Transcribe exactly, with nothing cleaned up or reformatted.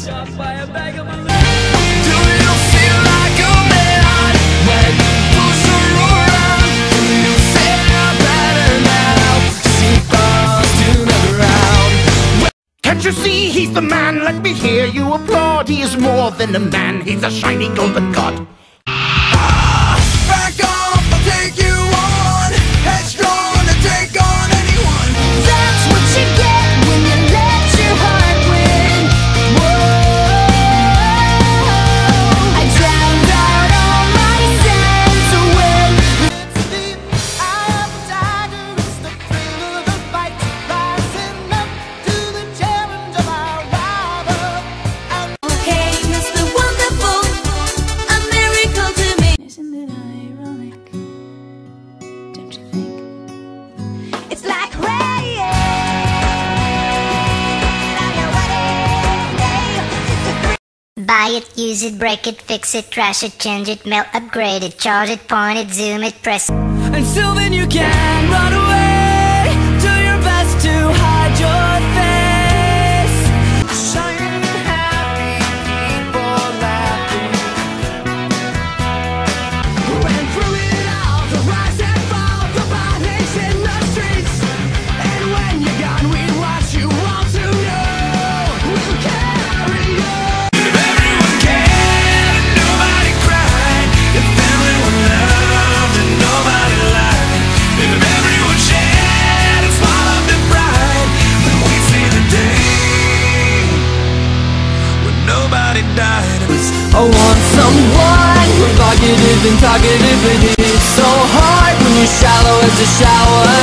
shocked by a bag of balloons. Do you feel like a man when you push her around? Do you feel better now? She falls to the ground. Can't you see he's the man? Let me hear you applaud. He is more than a man, he's a shiny golden god. Ah, back off, I'll take you on. Headstrong to take on anyone. That's what you get when you let your heart win. Whoa, I drowned out all my sense when it's deep. I have died to risk the thrill of the fight, rising up to the challenge of our rival. Okay, Mister Wonderful, a miracle to me. Isn't it ironic? Don't you think? It's like rain on your wedding day. Buy it, use it, break it, fix it, trash it, change it, mail, upgrade it, charge it, point it, zoom it, press. Until then you can run away. Do your best to hide your face. Shining happy people laughing. Who went through it all, the rise and fall, the bodies in the streets. And when you're gone, we watch you all to know. We'll carry on. If everyone cared and nobody cried, if everyone loved and nobody lied, if everyone shared and swallowed their pride, then we'd see the day when nobody died. It was I want someone provocative and talkative, but it's so hard when you're shallow as a shower.